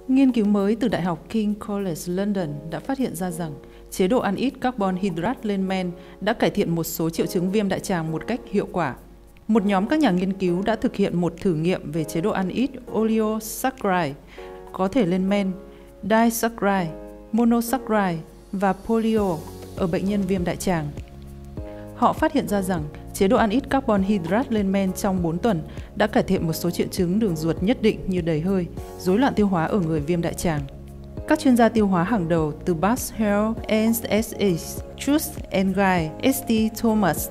Nghiên cứu mới từ Đại học King College London đã phát hiện ra rằng chế độ ăn ít carbon hydrate lên men đã cải thiện một số triệu chứng viêm đại tràng một cách hiệu quả. Một nhóm các nhà nghiên cứu đã thực hiện một thử nghiệm về chế độ ăn ít oligosaccharide có thể lên men, disaccharide, monosaccharide và polyol ở bệnh nhân viêm đại tràng. Họ phát hiện ra rằng chế độ ăn ít carbon hydrate lên men trong 4 tuần đã cải thiện một số triệu chứng đường ruột nhất định như đầy hơi, rối loạn tiêu hóa ở người viêm đại tràng. Các chuyên gia tiêu hóa hàng đầu từ Bath Health, NSS, Truth and Guide, St. Thomas,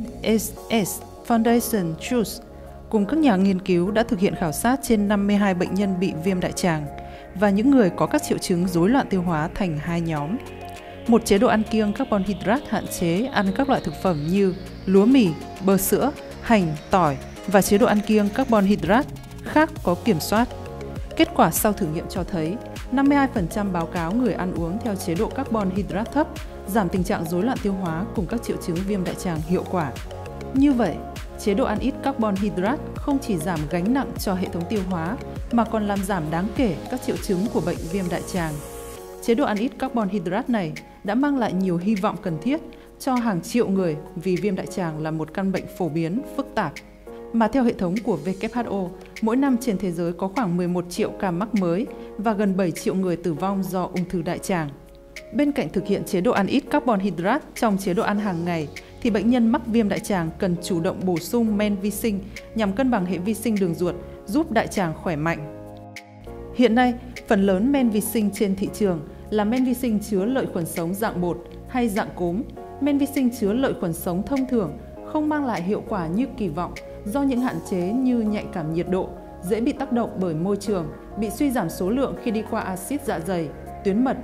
NSS, Foundation Truth cùng các nhà nghiên cứu đã thực hiện khảo sát trên 52 bệnh nhân bị viêm đại tràng và những người có các triệu chứng rối loạn tiêu hóa thành hai nhóm. Một chế độ ăn kiêng carbon hydrate hạn chế ăn các loại thực phẩm như lúa mì, bơ sữa, hành, tỏi và chế độ ăn kiêng carbon hydrate khác có kiểm soát. Kết quả sau thử nghiệm cho thấy 52% báo cáo người ăn uống theo chế độ carbon hydrate thấp giảm tình trạng rối loạn tiêu hóa cùng các triệu chứng viêm đại tràng hiệu quả. Như vậy, chế độ ăn ít carbon hydrate không chỉ giảm gánh nặng cho hệ thống tiêu hóa mà còn làm giảm đáng kể các triệu chứng của bệnh viêm đại tràng. Chế độ ăn ít carbon hydrate này đã mang lại nhiều hy vọng cần thiết cho hàng triệu người vì viêm đại tràng là một căn bệnh phổ biến, phức tạp. Mà theo hệ thống của WHO, mỗi năm trên thế giới có khoảng 11 triệu ca mắc mới và gần 7 triệu người tử vong do ung thư đại tràng. Bên cạnh thực hiện chế độ ăn ít carbon hydrate trong chế độ ăn hàng ngày, thì bệnh nhân mắc viêm đại tràng cần chủ động bổ sung men vi sinh nhằm cân bằng hệ vi sinh đường ruột, giúp đại tràng khỏe mạnh. Hiện nay, phần lớn men vi sinh trên thị trường là men vi sinh chứa lợi khuẩn sống dạng bột hay dạng cốm. Men vi sinh chứa lợi khuẩn sống thông thường không mang lại hiệu quả như kỳ vọng do những hạn chế như nhạy cảm nhiệt độ, dễ bị tác động bởi môi trường, bị suy giảm số lượng khi đi qua axit dạ dày, tuyến mật.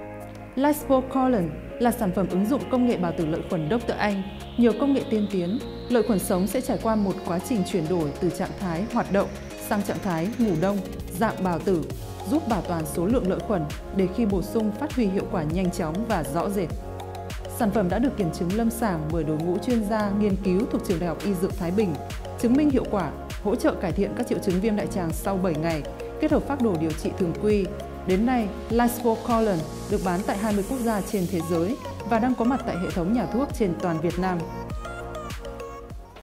Lysocolon là sản phẩm ứng dụng công nghệ bào tử lợi khuẩn Dr. Anh. Nhờ công nghệ tiên tiến, lợi khuẩn sống sẽ trải qua một quá trình chuyển đổi từ trạng thái hoạt động sang trạng thái ngủ đông, dạng bào tử, giúp bảo toàn số lượng lợi khuẩn để khi bổ sung phát huy hiệu quả nhanh chóng và rõ rệt. Sản phẩm đã được kiểm chứng lâm sàng bởi đội ngũ chuyên gia nghiên cứu thuộc Trường Đại học Y Dược Thái Bình, chứng minh hiệu quả, hỗ trợ cải thiện các triệu chứng viêm đại tràng sau 7 ngày, kết hợp phác đồ điều trị thường quy. Đến nay, Lysocolon được bán tại 20 quốc gia trên thế giới và đang có mặt tại hệ thống nhà thuốc trên toàn Việt Nam.